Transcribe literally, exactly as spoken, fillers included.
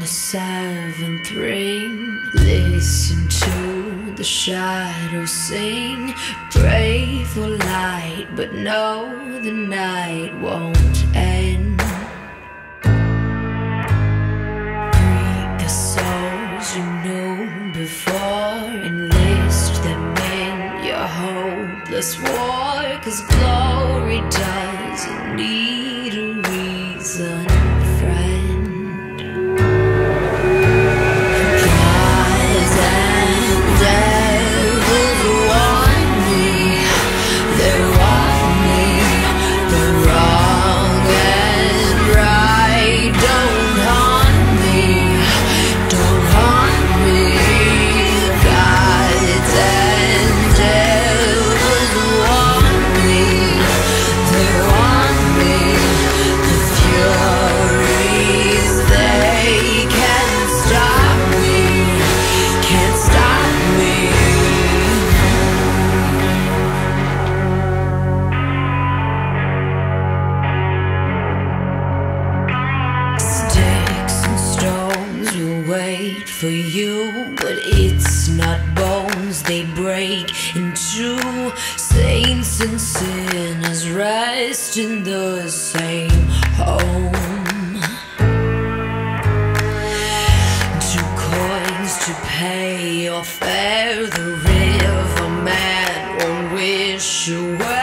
the seventh ring. Listen to the shadows sing. Pray for light, but know the night won't end. Break the souls you knew before. Enlist them in your hopeless war, 'cause glory doesn't need a reason, friend. Gods and devils want me. They want me. The wrong and right. Don't haunt me. Don't haunt me. Gods and devils want me. They want me. The Furies, they can't stop me. Can't stop me. Sticks and stones will wait for you, but it's not bones they break into. Saints and sinners rest in the same home. Two coins to pay your fare, the river man won't wish away.